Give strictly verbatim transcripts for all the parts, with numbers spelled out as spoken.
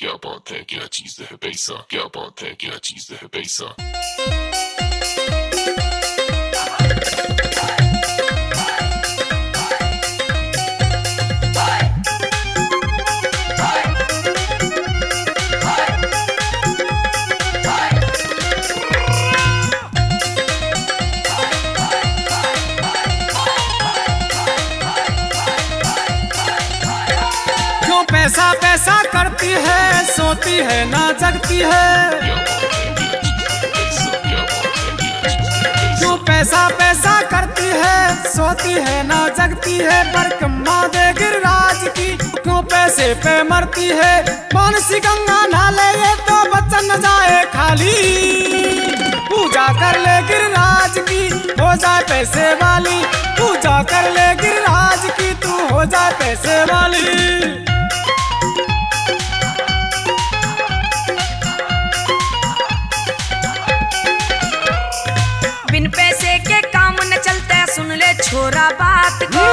क्या बात है, क्या चीज है पैसा, क्या बात है, क्या चीज है पैसा। पैसा पैसा करती है, सोती है ना जगती है। क्यों पैसा पैसा करती है, सोती है ना जगती है। बरकम्मा दे गिरिराज की, क्यों पैसे पे मरती है। मानसी गंगा नाले ये तो बच्चन न जाए खाली। पूजा कर ले गिरिराज की, हो जाए पैसे वाली। पूजा कर ले गिरिराज की, तू हो जाए पैसे वाली। बिन पैसे के काम न चलता, सुन ले छोरा बात को।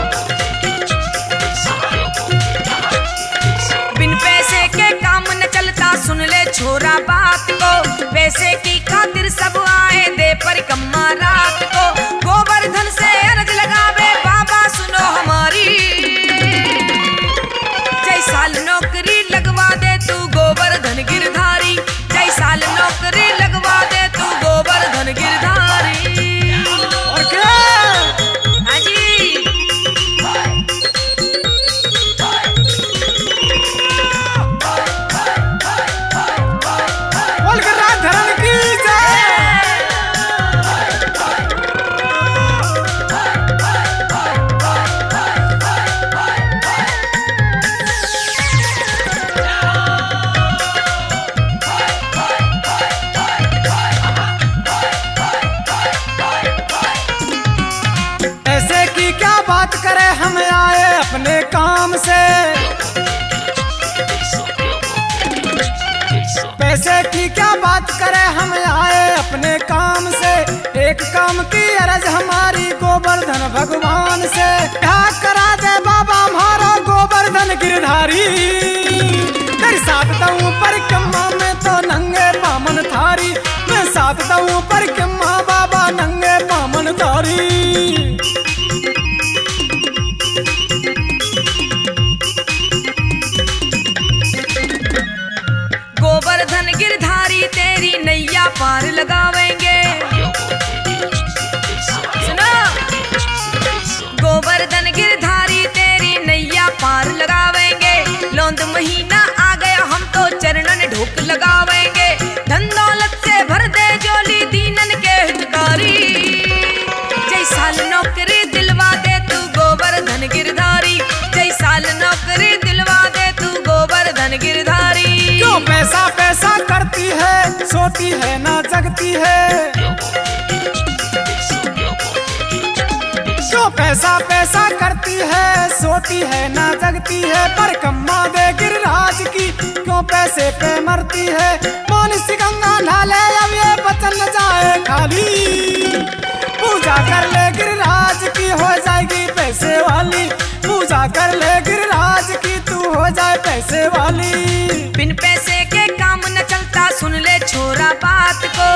बिन पैसे के काम न चलता, सुन ले छोरा बात को। पैसे की खातिर सब आए दे परिक्रमा रात को। गोवर्धन से अर्ज लगावे बाबा सुनो हमारी। जय साल नौकरी लगवा दे तू गोवर्धन गिरधारी। जय साल नौकरी लगवा दे तू गोवर्धन गिरधारी। बात करे हम आए अपने काम से। पैसे की क्या बात करे हम आए अपने काम से। एक काम की अर्ज हमारी गोवर्धन भगवान से। क्या करा दे बाबा हमारा गोवर्धन गिरधारी। तेरे साथ दऊं परिक्रमा में तो नंगे पामन थारी। मैं साथ दऊं परिक्रमा बाबा नंगे पामन थारी। गोवर्धन गिरधारी तेरी नैया पार लगावेंगे। सुनो, गोवर्धन गिरधारी तेरी नैया पार लगावेंगे। लौंद महीना आ गया हम तो चरणन ढोक लगावेंगे। धन दौलत से भर दे जोली दीनन के हितकारी। जय साल नौकरी दिलवा दे तू गोवर्धन गिरधारी। जय साल नौकरी दिलवा दे तू गोवर्धन गिरधारी। क्यों पैसा पैसा करती है, सोती है ना जगती है। क्यों पैसा पैसा करती है, सोती है ना जगती है। परिक्रमा दे गिरिराज की, क्यों पैसे पे मरती है। मानसी गंगा नाले अब ये बचन न जाए खाली। पूजा कर ले गिरिराज की, हो जाएगी पैसे वाली। पूजा कर ले गिरिराज की, तू हो जाए पैसे वाली। बिन पैसे के काम न चलता, सुन ले छोरा बात को।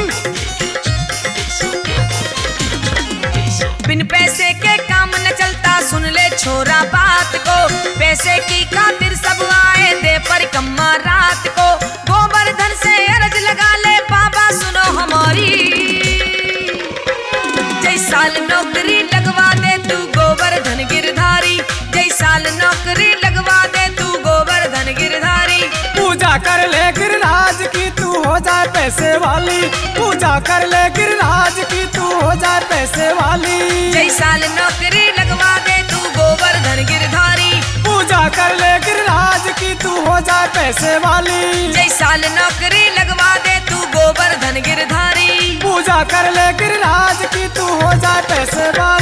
बिन पैसे के काम न चलता, सुन ले छोरा बात को। पैसे की खातिर सब आए दे परिक्रमा रात को। गोवर्धन से अर्ज लगा ले बाबा सुनो हमारी। जय साल नौकरी लगवा दे तू गोवर्धन गिरधारी। जय साल नौकरी लगवा दे तू गोवर्धन गिरधारी। पूजा कर ले गिरिराज की, तू हो जाए पैसे वाली। पूजा कर ले गिरिराज की, तू हो जाए पैसे वाली। जय साल नौकरी लगवा दे तू गोवर्धन गिरधारी। पूजा कर ले गिरिराज की, तू हो जाए पैसे वाली। जय साल नौकरी लगवा दे तू गोवर्धन गिरधारी। पूजा कर ले गिरिराज की, तू हो जाए पैसे वाली।